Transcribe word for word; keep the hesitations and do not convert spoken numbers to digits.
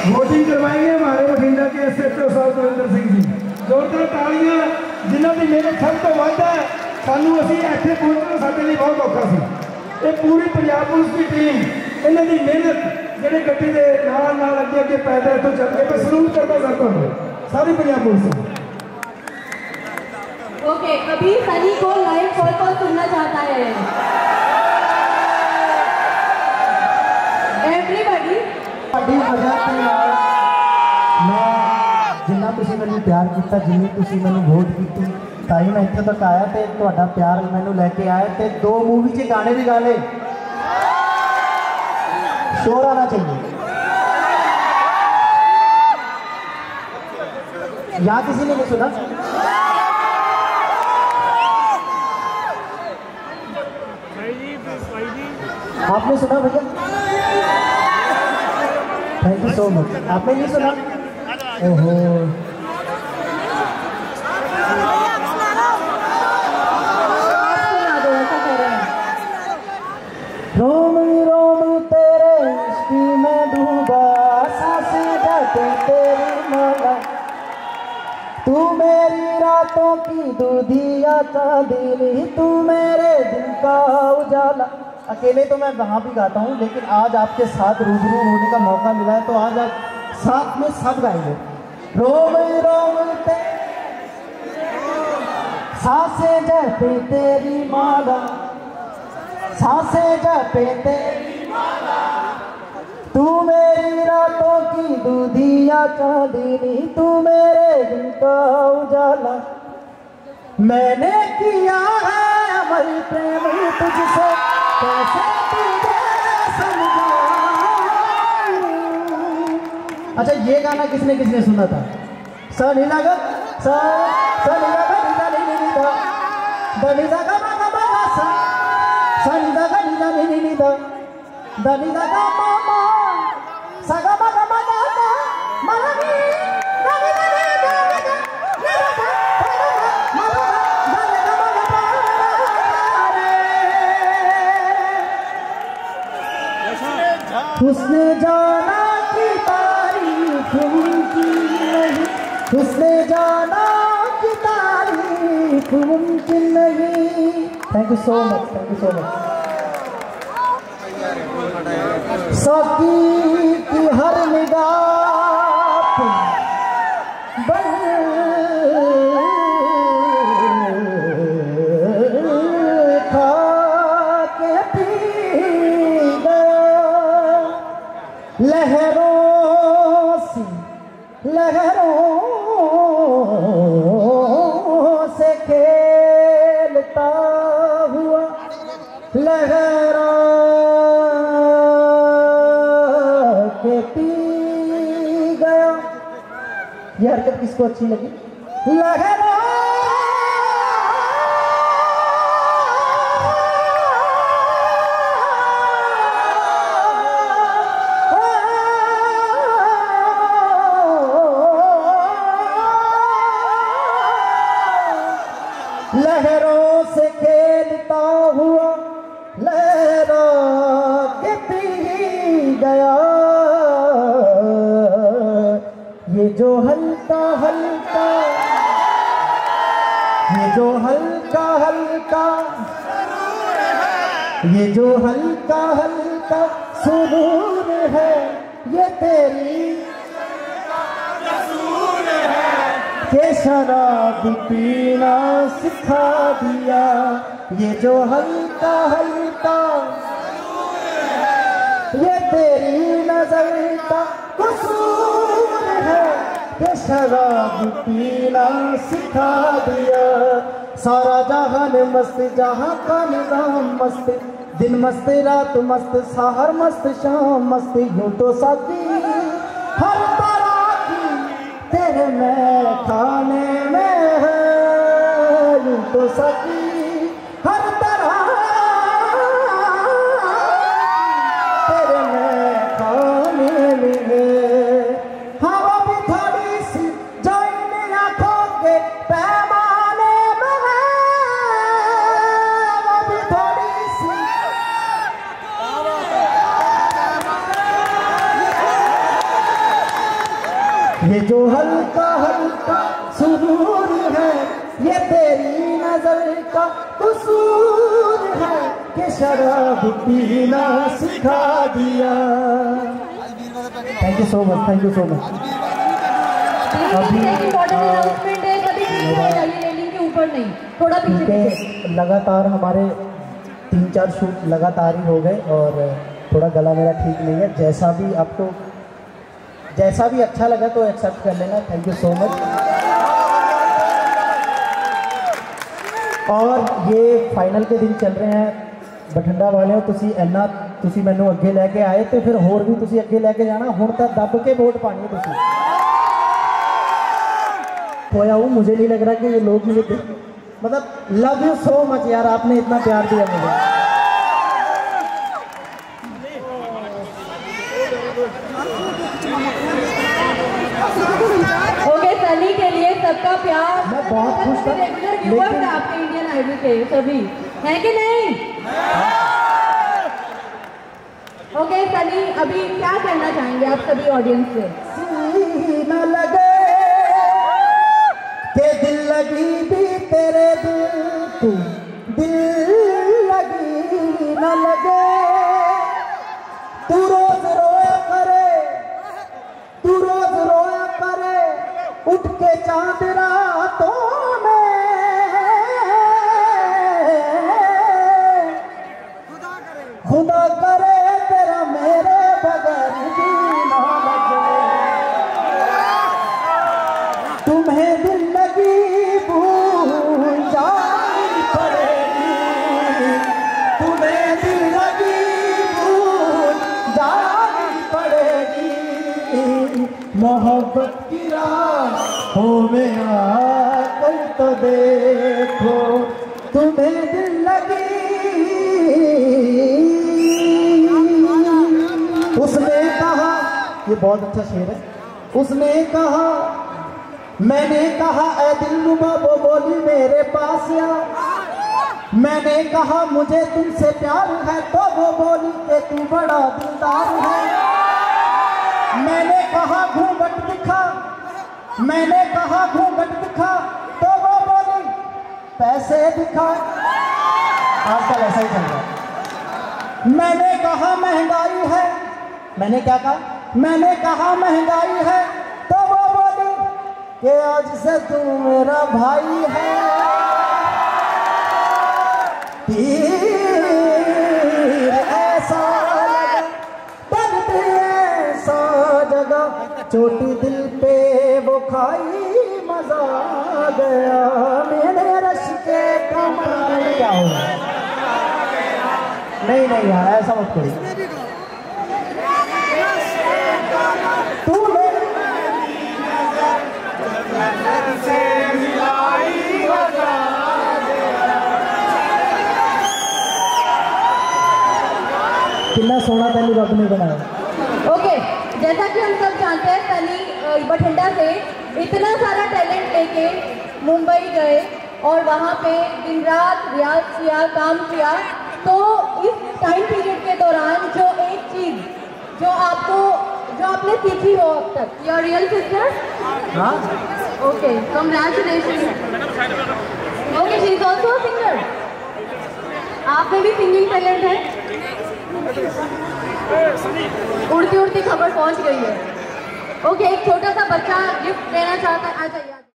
Voting करवाएंगे हमारे बठिंडा के एस एच ओ साहब दविंदर सिंह जी। जोरदार तालियां जिन्हों की मेहनत सब तो वध है। सानू असीं इत्थे पहुंचना साडे लई बहुत औखा सी। ये पूरी पंजाब पुलिस की टीम इन्हां दी मेहनत जिहड़े गड्डी दे नाल नाल अगे अगे पैदल तो चल के मैं सलूट करदा सर तुहानू सारी पंजाब पुलिस। ओके, अभी सनी को लाइव कॉल कॉल सुनना चाहता है एवरीबॉडी। साडी वजह ते नाल मैं जिन्ना तुसीं मैनूं प्यार किया, जिन्नी तुसीं मैनूं वोट की, ताई मैं इत्थे तक आया ते तुहाडा प्यार मैनूं लैके आया ते दो मूवी च गाने भी गा ले। शोर आना चाहिए। यहाँ किसी ने नहीं सुना? आपने सुना भैया? Thank you so much. आपने नहीं सुना? ओहो, रोम रोम तेरे इश्क में डूबा, सांसें जाते तेरी माला, तू मेरी रातों की दूधिया चांदनी, तू मेरे दिल का उजाला। अकेले तो मैं वहाँ भी गाता हूँ, लेकिन आज आपके साथ रूबरू होने का मौका मिला है तो आज आप साथ में सब गाएंगे। रोम रोम तेरे सांसें जपे तेरी माला, सांसें जपे तेरी माला, तू मेरी रातों की दूधिया चांदनी, तू मेरे दिल का उजाला। मैंने किया है अमर प्रेम तुझसे, कैसे तुझे समझाऊं। अच्छा, ये गाना किसने किसने सुना था? सनी लगा सा सनी लगा निदा निदा निदा दनी लगा मगा मगा सा सनी लगा निदा निदा निदा दनी लगा मामा सगा मगा मगा सा मगा दनी दनी दनी उसने जाना कि तारीफ मुमकिन नहीं, उसने जाना कि तारीफ मुमकिन नहीं। Thank you so much, thank you so much. सकी की हर निगाह बन खा के पी लहरों से लहरों से खेलता हुआ लहरा के पी गया। ये हरकत किसको अच्छी लगी? लहरों लहरों से खेलता हुआ लहरा के पी गया। ये जो हल्का हल्का ये जो हल्का हल्का ये जो हल्का हल्का सुरूर है, ये तेरी के शराब पीना सिखा दिया। ये जो हल्का हल्का ये तेरी नजर का कसूर है, ये शराब पीना सिखा दिया। सारा जहान मस्त, जहां का निजाम मस्त, दिन मस्त रात मस्त, सहर मस्त शाम मस्त, यूं तो साकी हर तरह की तेरे में खाने में है, यूं तो सकी हर तरह तेरे में खाने में है। हवा भी थोड़ी सी जो इन आंखों के पैमाने में है, वो भी थोड़ी सी ये जो हल्का हल्का सुरूर है ये तेरी नजर का कसूर है कि शराब पीना सिखा दिया। Thank you so much, thank you so much. अभी ऊपर नहीं, थोड़ा पीछे। लगातार हमारे तीन चार शूट लगातार ही हो गए और थोड़ा गला मेरा ठीक नहीं है। जैसा भी आपको जैसा भी अच्छा लगा तो एक्सेप्ट कर लेना। Thank you so much. और ये फाइनल के दिन चल रहे हैं। बठिंडा वाले तुसी इन्ना तुसी मैनू अगे लैके आए तो फिर होर भी तुसी अगे लैके जाना। हुण तां दब के वोट पानी है तुसी। खोया हूँ, मुझे नहीं लग रहा कि ये लोग मुझे मतलब लव यू सो मच यार, आपने इतना प्यार दिया मुझे। ओके, सनी के लिए सबका प्यार। मैं बहुत खुश था। लेकिन आपके इंडियन आइडल के सभी हैं कि नहीं? ओके सनी, अभी क्या कहना चाहेंगे आप सभी ऑडियंस से? न लगे के दिल लगी भी तेरे दिल तू, दिल लगी न लगे। तू रोज रोया करे, तू रोज रोया करे उठ के चांद रातों में। खुदा करे तेरा मेरे बगैर जीना लगे। तुम्हें दिल लगी भूल जानी पड़ेगी, तुम्हें दिल लगी भूल जानी पड़ेगी। मोहब्बत की राहों में आकर तो देखो, तुम्हें दिल लगी। उसने कहा, ये बहुत अच्छा शेर है। उसने कहा, मैंने कहा ऐ दिलरुबा, वो बोली मेरे पास आ। मैंने कहा मुझे तुमसे प्यार है, तो वो बोली कि तू बड़ा दिलदार है। मैंने कहा घूंघट दिखा, मैंने कहा घूंघट दिखा, तो वो बोली पैसे दिखा। आजकल ऐसा ही चल रहा है। मैंने कहा महंगाई है, मैंने क्या कहा? मैंने कहा महंगाई है, तो वो बोली कि आज से तू मेरा भाई है। तीर ऐसा लगा, दर्द ऐसा जगा, चोटी दिल पे वो खाई, मजा आ गया मेरे रश के कमाल। क्या होगा? नहीं नहीं यार, ऐसा मत करो। कितना सोना तनी रब ने बनाया। ओके, जैसा कि हम सब जानते हैं तनी बठिंडा से इतना सारा टैलेंट लेके मुंबई गए और वहाँ पे दिन रात रियाज किया, काम किया। तो इस टाइम पीरियड के दौरान जो एक चीज जो आपको जो आपने सीखी हो अब तक, योर रियल सिस्टर? हाँ। Okay, congratulation. Okay, she is also singer. आप में भी सिंगिंग टैलेंट है? उड़ती उड़ती खबर पहुंच गई है। ओके, एक छोटा सा बच्चा गिफ्ट देना चाहता है। आ जाइए।